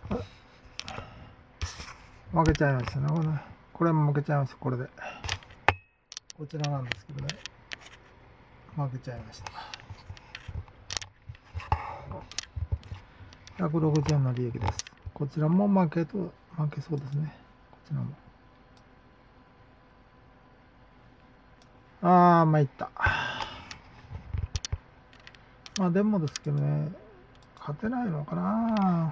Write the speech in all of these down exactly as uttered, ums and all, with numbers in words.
負けちゃいましたね。これ、これも負けちゃいました。これで。こちらなんですけどね。負けちゃいました。ひゃくろくじゅうえんの利益です。こちらも負けと、負けそうですね。こちらも。あー、まいった。まあでもですけどね、勝てないのかな。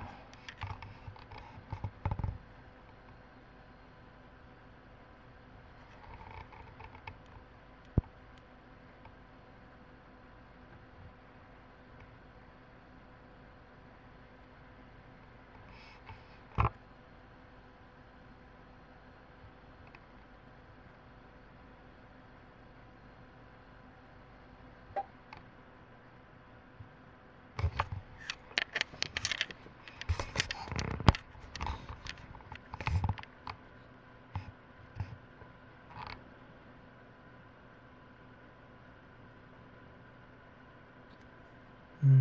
うん。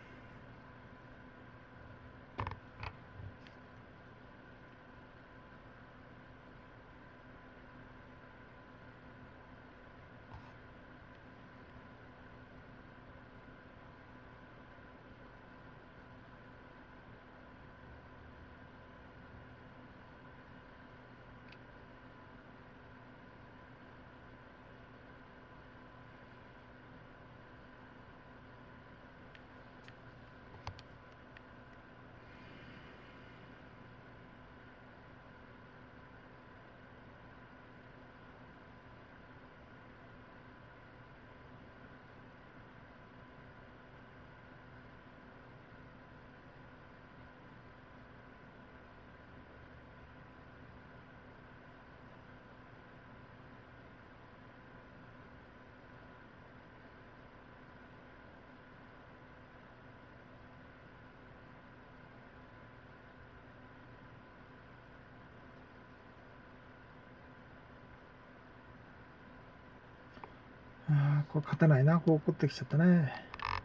あー、これ勝てないな。こう怒ってきちゃったね。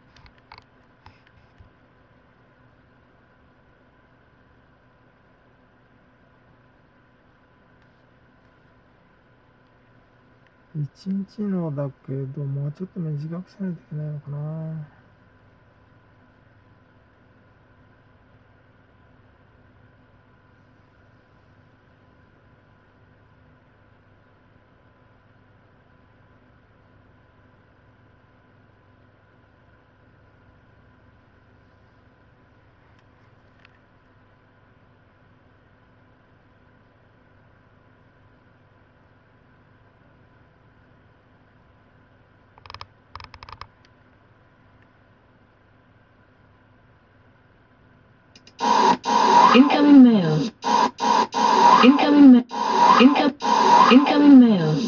一日のだけど、もうちょっと短くしないといけないのかな。 Incoming mail. Incoming mail. Income. Incoming mail.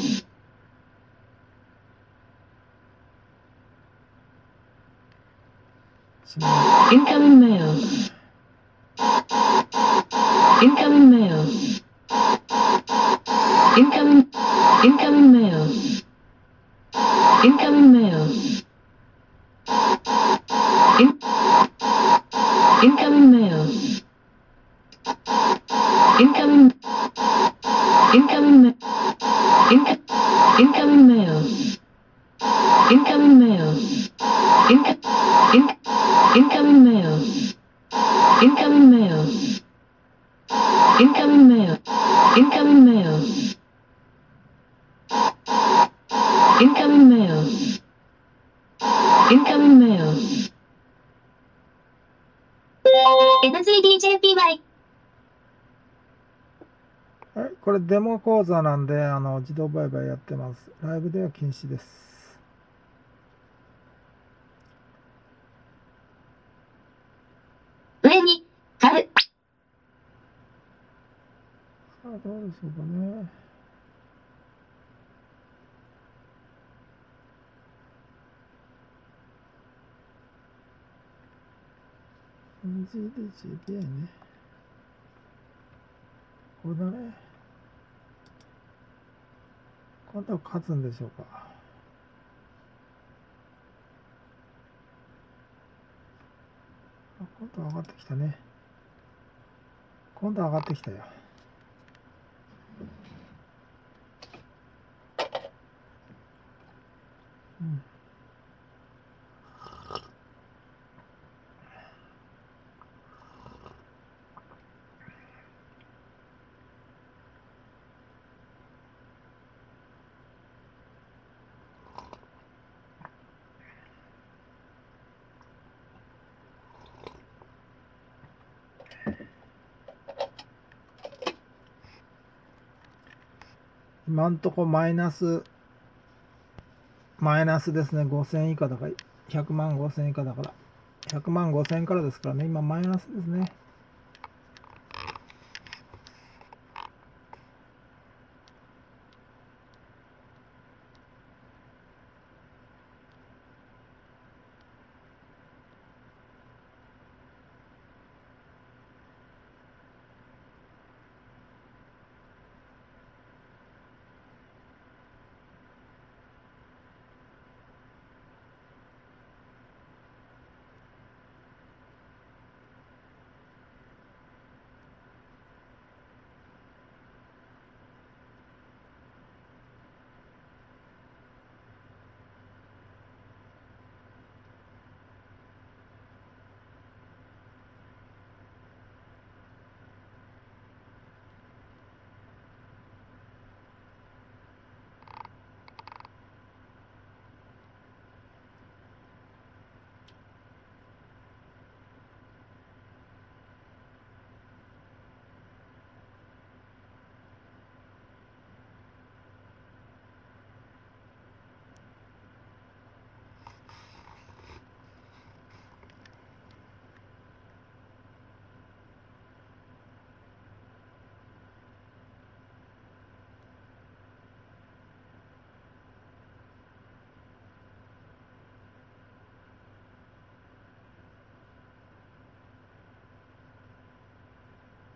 Incoming mail. Incoming mail. Incoming. Incoming mail. Incoming mail. In. Incoming mail. Incoming. Incoming mail. Inco- incoming mail. Incoming mail. Inco- in- incoming mail. Incoming mail. Incoming mail. Incoming mail. Incoming mail. Incoming mail. エヌジーディージェーピーワイ。 はい、これデモ講座なんで、あの、自動売買やってます。ライブでは禁止です。 上に、貼る。 さあ、どうでしょうかね。エヌジーディージェーピーアイ ね。これだね。今度は勝つんでしょうか。あ、今度は上がってきたね。 今度上がってきたよ。うん。今んとこマイナス、マイナスですね。ごせん以下だから、ひゃくまんごせん以下だから、ひゃくまんごせんからですからね、今マイナスですね。